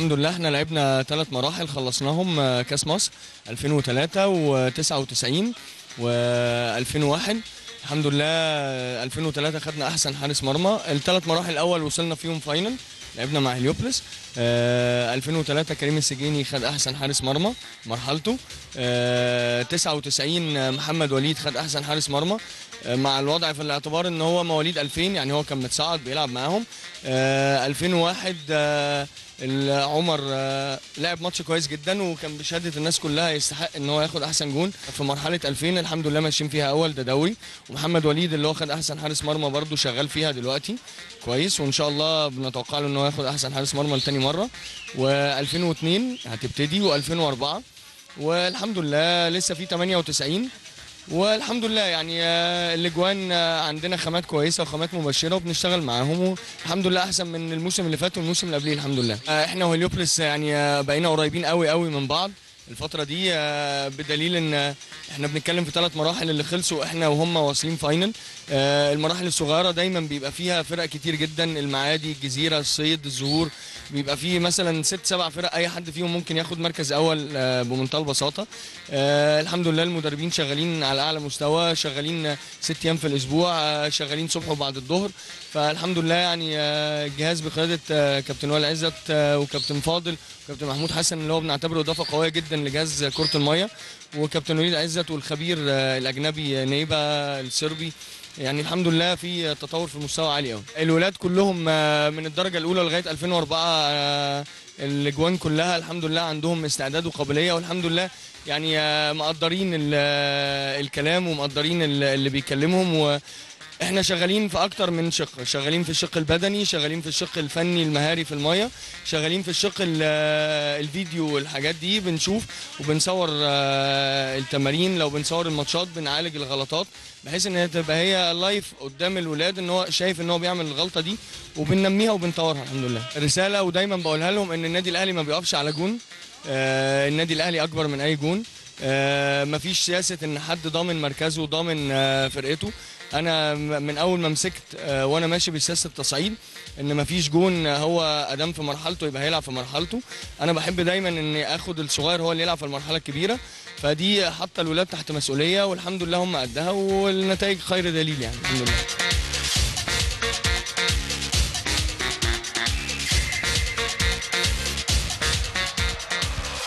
الحمد لله احنا لعبنا 3 مراحل خلصناهم، كاس مصر 2003 و99 و2001. الحمد لله 2003 خدنا احسن حارس مرمى. ال3 مراحل الاول وصلنا فيهم فاينل، لعبنا مع هليوبلس. 2003 كريم السجيني خد احسن حارس مرمى مرحلته. 99 محمد وليد خد احسن حارس مرمى، مع الوضع في الاعتبار ان هو مواليد 2000، يعني هو كان متصاعد بيلعب معاهم. 2001 عمر لعب ماتش كويس جدا، وكان بشهاده الناس كلها يستحق ان هو ياخد احسن جون في مرحله 2000. الحمد لله ماشيين فيها اول، ده دوري. ومحمد وليد اللي هو خد احسن حارس مرمى برده شغال فيها دلوقتي كويس، وان شاء الله بنتوقع له ان هو ياخد احسن حارس مرمى لتاني مره. و2002 هتبتدي، و2004، والحمد لله لسه في 98. والحمد لله يعني الاجوان عندنا خامات كويسه وخامات مبشره وبنشتغل معاهم، والحمد لله احسن من الموسم اللي فات والموسم اللي قبليه الحمد لله. احنا وهليوبلس يعني بقينا قريبين قوي قوي من بعض الفتره دي، بدليل ان احنا بنتكلم في 3 مراحل اللي خلصوا احنا وهم واصلين فاينل. المراحل الصغيره دايما بيبقى فيها فرق كتير جدا، المعادي، الجزيره، الصيد، الزهور، بيبقى فيه مثلا 6 7 فرق، اي حد فيهم ممكن ياخد مركز اول بمنتهى البساطه. الحمد لله المدربين شغالين على اعلى مستوى، شغالين 6 ايام في الاسبوع، شغالين صبح وبعد الظهر. فالحمد لله يعني الجهاز بقياده كابتن وائل عزت وكابتن فاضل وكابتن محمود حسن اللي هو بنعتبره اضافه قويه جدا لجهاز كره الميه، وكابتن وليد عزت والخبير الاجنبي نيبا الصربي. يعني الحمد لله في تطور في المستوى عالي قوي. الولاد كلهم من الدرجه الاولى لغايه 2004 الاجوان كلها الحمد لله عندهم استعداد وقابليه، والحمد لله يعني مقدرين الكلام ومقدرين اللي بيكلمهم. احنا شغالين في اكتر من شق، شغالين في الشق البدني، شغالين في الشق الفني المهاري في الميه، شغالين في الشق الفيديو والحاجات دي، بنشوف وبنصور التمارين، لو بنصور الماتشات بنعالج الغلطات بحيث ان هي تبقى هي لايف قدام الولاد ان هو شايف ان هو بيعمل الغلطه دي، وبننميها وبنطورها الحمد لله. رساله ودايما بقولها لهم ان النادي الاهلي ما بيقفش على جون، النادي الاهلي اكبر من اي جون. مفيش سياسه ان حد ضامن مركزه وضامن فرقته. انا من اول ما مسكت وانا ماشي بسياسه التصعيد ان مفيش جون، هو ادام في مرحلته يبقى هيلعب في مرحلته. انا بحب دايما اني اخد الصغير هو اللي يلعب في المرحله الكبيره، فدي حتى الولاد تحت مسؤوليه والحمد لله هم قدها، والنتائج خير دليل يعني الحمد لله.